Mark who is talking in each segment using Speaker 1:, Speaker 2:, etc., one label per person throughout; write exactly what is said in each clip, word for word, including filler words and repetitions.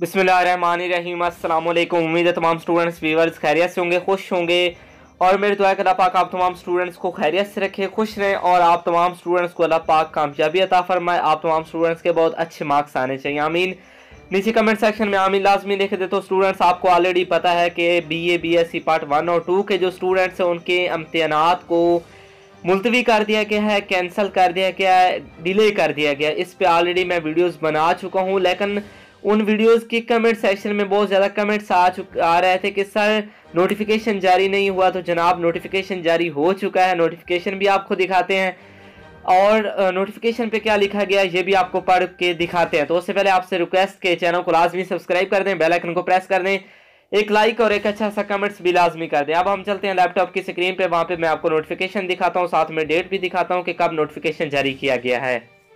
Speaker 1: बिस्मिल्लाहिर्रहमानिर्रहीम। अस्सलाम वालेकुम। उम्मीद है तमाम स्टूडेंट्स व्यूअर्स खैरियत से होंगे, खुश होंगे और मेरी दुआ है कि अल्लाह पाक आप तमाम स्टूडेंट्स को खैरियत से रखे, खुश रहें और आप तमाम स्टूडेंट्स को अल्लाह पाक कामयाबी अता फरमाए। आप तमाम स्टूडेंट्स के बहुत अच्छे मार्क्स आने चाहिए, आमीन। नीचे कमेंट सेक्शन में आमीन लाजमी लिख दे। तो स्टूडेंट्स आपको ऑलरेडी पता है कि B A B S C part one और टू के जो स्टूडेंट्स हैं उनके इम्तिहानात को मुलतवी कर दिया गया है, कैंसिल कर दिया गया है, डिले कर दिया गया। इस पे ऑलरेडी मैं वीडियोस बना चुका हूँ, लेकिन उन वीडियोस की कमेंट सेक्शन में बहुत ज़्यादा कमेंट्स आ चुक आ रहे थे कि सर नोटिफिकेशन जारी नहीं हुआ। तो जनाब नोटिफिकेशन जारी हो चुका है, नोटिफिकेशन भी आपको दिखाते हैं और नोटिफिकेशन पे क्या लिखा गया ये भी आपको पढ़ के दिखाते हैं। तो उससे पहले आपसे रिक्वेस्ट के चैनल को लाजमी सब्सक्राइब कर दें, बेल आइकन को प्रेस कर दें, एक लाइक और एक अच्छा सा कमेंट्स भी लाजमी कर दें। अब हम चलते हैं लैपटॉप की स्क्रीन पे, वहाँ पे मैं आपको नोटिफिकेशन दिखाता हूँ, साथ में डेट भी दिखाता हूँ कि कब नोटिफिकेशन जारी किया गया है।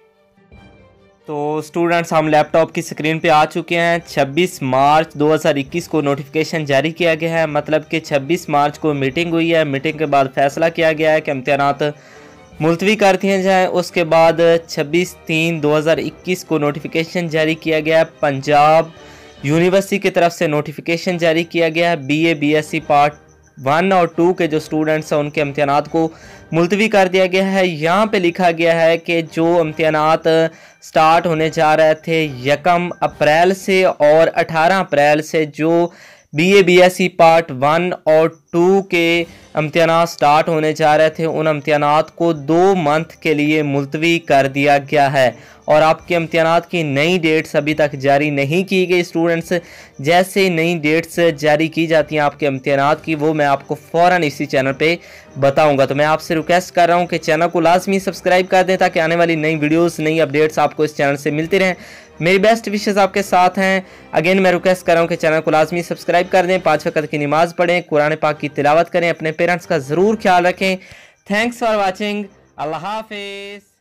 Speaker 1: तो स्टूडेंट्स हम लैपटॉप की स्क्रीन पे आ चुके हैं। छब्बीस मार्च दो हज़ार इक्कीस को नोटिफिकेशन जारी किया गया है, मतलब कि छब्बीस मार्च को मीटिंग हुई है। मीटिंग के बाद फैसला किया गया है कि इम्तिहानात मुलतवी कर दिए जाएँ। उसके बाद छब्बीस तीन दो हज़ार इक्कीस को नोटिफिकेशन जारी किया गया है। पंजाब यूनिवर्सिटी की तरफ से नोटिफिकेशन जारी किया गया है। B A B S C part one और टू के जो स्टूडेंट्स हैं उनके इम्तिहानात को मुलतवी कर दिया गया है। यहाँ पे लिखा गया है कि जो इम्तिहानात स्टार्ट होने जा रहे थे यकम अप्रैल से और अठारह अप्रैल से, जो B A B S C part one और टू के इम्तिहानात स्टार्ट होने जा रहे थे, उन इम्तिहानात को दो मंथ के लिए मुलतवी कर दिया गया है। और आपके इम्तिहानात की नई डेट्स अभी तक जारी नहीं की गई। स्टूडेंट्स जैसे ही नई डेट्स जारी की जाती हैं आपके इम्तिहानात की, वो मैं आपको फ़ौरन इसी चैनल पे बताऊंगा। तो मैं आपसे रिक्वेस्ट कर रहा हूं कि चैनल को लाजमी सब्सक्राइब कर दें ताकि आने वाली नई वीडियोस नई अपडेट्स आपको इस चैनल से मिलती रहें। मेरी बेस्ट विशेज़ आपके साथ हैं। अगेन मैं रिक्वेस्ट कर रहा हूँ कि चैनल को लाजमी सब्सक्राइब कर दें, पाँच वक्त की नमाज़ पढ़ें, कुरान पाक की तिलावत करें, अपने पेरेंट्स का ज़रूर ख्याल रखें। Thanks for watching. अल्लाह हाफिज़।